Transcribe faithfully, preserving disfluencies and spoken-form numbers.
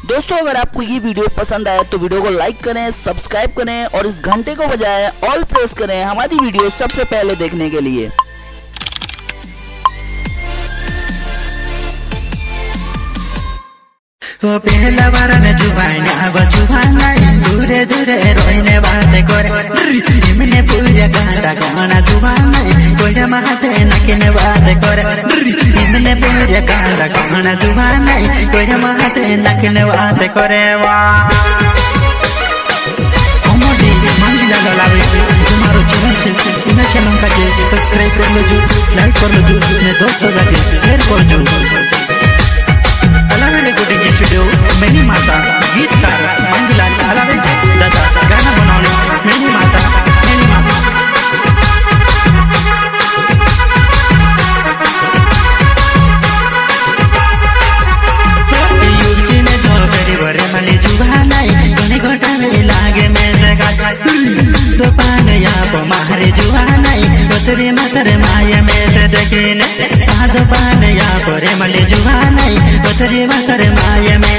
दोस्तों अगर आपको ये वीडियो पसंद आए तो वीडियो को लाइक करें, सब्सक्राइब करें और इस घंटे को बजाय ऑल प्रेस करें हमारी वीडियो सबसे पहले देखने के लिए। वो पहला बार में जुबान अब जुबान दूरे दूरे रोने बातें करे इमने पूजा गाना गाना जुबान कोई महते नकिने बातें करे इमने पूजा गाना गाना जुबान कोई महते नकिने बातें करे वाह अमोदी मंगला लावे तुम्हारो जीवन से इन चैनल का सब्सक्राइब कर लो जो लाइक कर लो जो अपने दोस्तों लगे शेयर कर जो अलावे गुडी की स्टूडियो मेरी माता गीतकार मंगला अलावे दादा गाना बनाने मेरी माता मेरी माता यूजी ने झोल करी बरे मले जुबानाई कोने गोटा में लागे में जगा दो पाने या पो मारे जुबानाई उतरे मसरे माया में से देखे ने साधो पाने या पोरे मले जुबानाई उतरे मसरे माया में